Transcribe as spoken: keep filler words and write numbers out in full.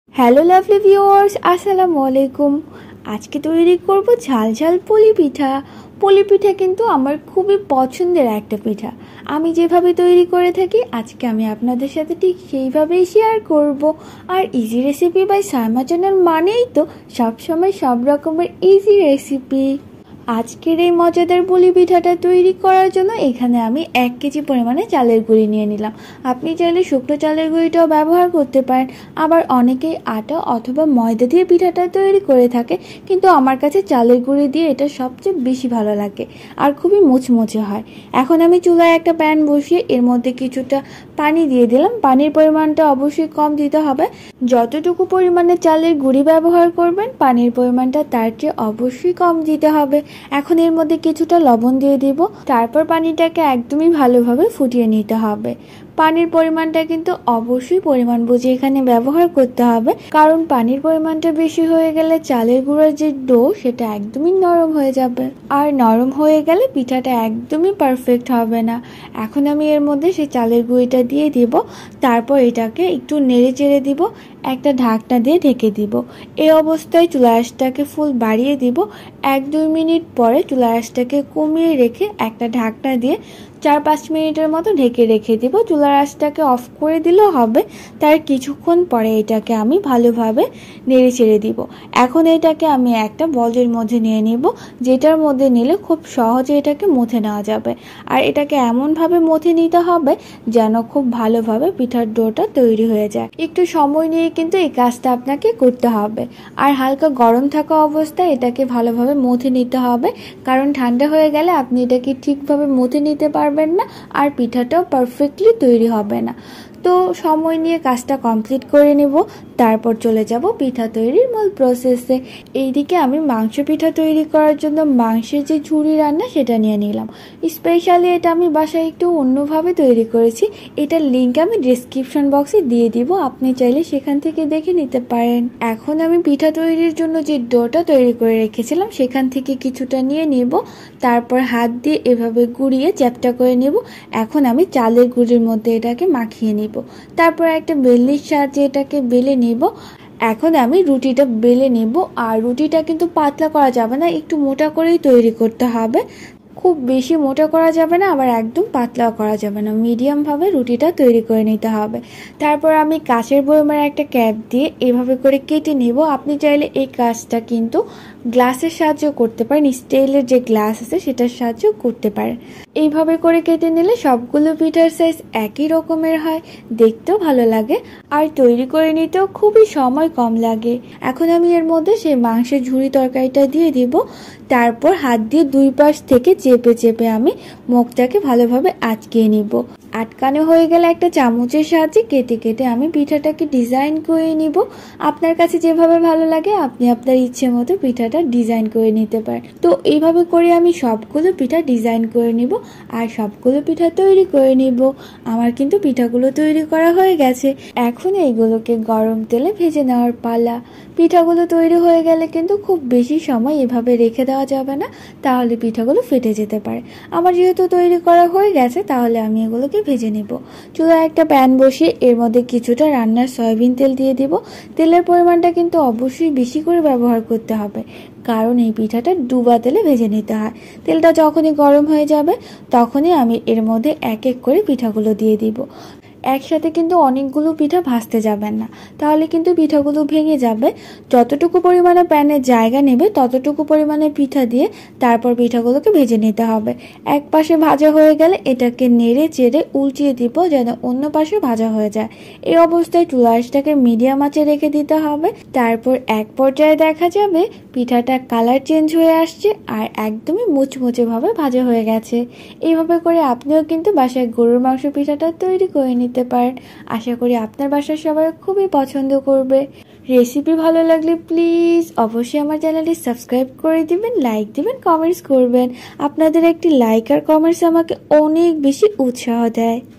Hello lovely viewers, আসসালামু আলাইকুম। আজকে তৈরি করব ঝাল ঝাল পুলি পিঠা। পুলি পিঠা কিন্তু আমার খুবই পছন্দের একটা পিঠা। আমি যেভাবে তৈরি করে থাকি আজকে আমি আপনাদের সাথে ঠিক সেইভাবেই শেয়ার করব। আর easy recipe by Saima channel মানেই তো সবসময় সব রকমের ইজি রেসিপি। আজকের এই মজাদার পুলি পিঠাটা তৈরি করার জন্য এখানে আমি এক কেজি পরিমাণে চালের গুঁড়ি নিয়ে নিলাম। আপনি চাইলে শুকনো চালের গুঁড়িটাও ব্যবহার করতে পারেন। আবার অনেকেই আটা অথবা ময়দা দিয়ে পিঠাটা তৈরি করে থাকে, কিন্তু আমার কাছে চালের গুঁড়ি দিয়ে এটা সবচেয়ে বেশি ভালো লাগে আর খুবই মুচমুচে হয়। এখন আমি চুলায় একটা প্যান বসিয়ে এর মধ্যে কিছুটা পানি দিয়ে দিলাম। পানির পরিমাণটা অবশ্যই কম দিতে হবে। যতটুকু পরিমাণে চালের গুঁড়ি ব্যবহার করবেন পানির পরিমাণটা তার চেয়ে অবশ্যই কম দিতে হবে। এখন এর মধ্যে কিছুটা লবণ দিয়ে দিব। তারপর পানিটাকে একদমই ভালোভাবে ফুটিয়ে নিতে হবে। পানির পরিমাণটা কিন্তু অবশ্যই পরিমাণ বুঝে এখানে ব্যবহার করতে হবে, কারণ পানির পরিমাণটা বেশি হয়ে গেলে চালের গুঁড়োর যে ডো সেটা একদমই নরম হয়ে যাবে, আর নরম হয়ে গেলে পিঠাটা একদমই পারফেক্ট হবে না। এখন আমি এর মধ্যে সেই চালের গুঁড়িটা দিয়ে দিব। তারপর এটাকে একটু নেড়ে চেড়ে দিব, একটা ঢাকনা দিয়ে ঢেকে দিব। এই অবস্থায় চুলা আঁচটাকে ফুল বাড়িয়ে দিব। এক দুই মিনিট পরে চুলা আঁচটাকে কমিয়ে রেখে একটা ঢাকনা দিয়ে চার পাঁচ মিনিটের মতো ঢেকে রেখে দিব। চুলার আঁচটাকে অফ করে দিলেও হবে। তার কিছুক্ষণ পরে এটাকে আমি ভালোভাবে নেড়ে ছেড়ে দিব। এখন এটাকে আমি একটা বলের মধ্যে নিয়ে নিব, যেটার মধ্যে নিলে খুব সহজে এটাকে মথে নেওয়া যাবে। আর এটাকে এমনভাবে মথে নিতে হবে যেন খুব ভালোভাবে পিঠার ডোটা তৈরি হয়ে যায়। একটু সময় নিয়ে কিন্তু এই কাজটা আপনাকে করতে হবে। আর হালকা গরম থাকা অবস্থায় এটাকে ভালোভাবে মথে নিতে হবে, কারণ ঠান্ডা হয়ে গেলে আপনি এটাকে ঠিকভাবে মথে নিতে পারবেন না আর পিঠাটাও পারফেক্টলি তৈরি হবে না। তো সময় নিয়ে কাজটা কমপ্লিট করে নিব। তারপর চলে যাব পিঠা তৈরির মূল প্রসেসে। এইদিকে আমি মাংস পিঠা তৈরি করার জন্য মাংসের যে ঝুড়ি রান্না সেটা নিয়ে নিলাম। স্পেশালি এটা আমি বাসায় একটু অন্যভাবে তৈরি করেছি। এটার লিঙ্ক আমি ডিসক্রিপশন বক্সে দিয়ে দিব, আপনি চাইলে সেখান থেকে দেখে নিতে পারেন। এখন আমি পিঠা তৈরির জন্য যে ডোটা তৈরি করে রেখেছিলাম সেখান থেকে কিছুটা নিয়ে নেব। তারপর হাত দিয়ে এভাবে গুঁড়িয়ে চ্যাপটা করে নেব। এখন আমি চালের গুঁড়ির মধ্যে এটাকে মাখিয়ে নিব। তারপর একটা বেলনির সাহায্যে এটাকে বেলে নিব। এখন আমি রুটিটা বেলে নেব। আর রুটিটা কিন্তু পাতলা করা যাবে না, একটু মোটা করেই তৈরি করতে হবে। খুব বেশি মোটা করা যাবে না, আবার একদম পাতলাও করা যাবে না, মিডিয়াম ভাবে রুটিটা তৈরি করে নিতে হবে। তারপর আমি কাঁচের বয়মের একটা ক্যাপ দিয়ে এভাবে করে কেটে নেব। আপনি চাইলে এই কাজটা কিন্তু গ্লাসের সাহায্যে করতে পারেন, স্টিলের যে গ্লাস আছে সেটার সাহায্যে করতে পারেন। এইভাবে করে কেটে নিলে সবগুলো পিঠার সাইজ একই রকমের হয়, দেখতেও ভালো লাগে আর তৈরি করে নিতেও খুবই সময় কম লাগে। এখন আমি এর মধ্যে সেই মাংসের ঝুড়ি তরকারিটা দিয়ে দিব। তারপর হাত দিয়ে দুই পাশ থেকে চেপে চেপে আমি মুখটাকে ভালোভাবে আটকিয়ে নিব। আটকানো হয়ে গেলে একটা চামচের সাহায্যে কেটে কেটে আমি পিঠাটাকে ডিজাইন করে নিব। আপনার কাছে যেভাবে ভালো লাগে আপনি আপনার ইচ্ছে মতো পিঠাটা ডিজাইন করে নিতে পারেন। তো এইভাবে করে আমি সবগুলো পিঠা ডিজাইন করে নিব আর সবগুলো পিঠা তৈরি করে নিব। আমার কিন্তু পিঠাগুলো তৈরি করা হয়ে গেছে। এখন এইগুলোকে গরম তেলে ভেজে নেওয়ার পালা। পিঠাগুলো তৈরি হয়ে গেলে কিন্তু খুব বেশি সময় এভাবে রেখে দেওয়া যাবে না, তাহলে পিঠাগুলো ফেটে যেতে পারে। আমার যেহেতু তৈরি করা হয়ে গেছে তাহলে আমি এগুলোকে ভেজে নেব। চুলায় একটা প্যান বসিয়ে এর মধ্যে কিছুটা রান্নার সয়াবিন তেল দিয়ে দিব। তেলের পরিমাণটা কিন্তু অবশ্যই বেশি করে ব্যবহার করতে হবে, কারণ এই পিঠাটা ডুবা তেলে ভেজে নিতে হয়। তেলটা যখনই গরম হয়ে যাবে তখনই আমি এর মধ্যে এক এক করে পিঠাগুলো দিয়ে দিব। একসাথে কিন্তু অনেকগুলো পিঠা ভাজতে যাবেন না, তাহলে কিন্তু পিঠাগুলো ভেঙে যাবে। যতটুকু পরিমাণে প্যানে জায়গা নেবে ততটুকু পরিমাণে পিঠা দিয়ে তারপর পিঠাগুলোকে ভেজে নিতে হবে। এক পাশে ভাজা হয়ে গেলে এটাকে নেড়ে চেড়ে উল্টিয়ে দিব যেন অন্য পাশে ভাজা হয়ে যায়। এই অবস্থায় চুলা আঁচটাকে মিডিয়াম আঁচে রেখে দিতে হবে। তারপর এক পর্যায়ে দেখা যাবে পিঠাটা কালার চেঞ্জ হয়ে আসছে আর একদমই মুচমুচে ভাবে ভাজা হয়ে গেছে। এইভাবে করে আপনিও কিন্তু বাসায় গরুর মাংস পিঠাটা তৈরি করে নিতে পারেন। আশা করি আপনার বাসার সবাই খুবই পছন্দ করবে। রেসিপি ভালো লাগলে প্লিজ অবশ্যই আমার চ্যানেলটি সাবস্ক্রাইব করে দিবেন, লাইক দিবেন, কমেন্টস করবেন। আপনাদের একটি লাইক আর কমেন্টস আমাকে অনেক বেশি উৎসাহ দেয়।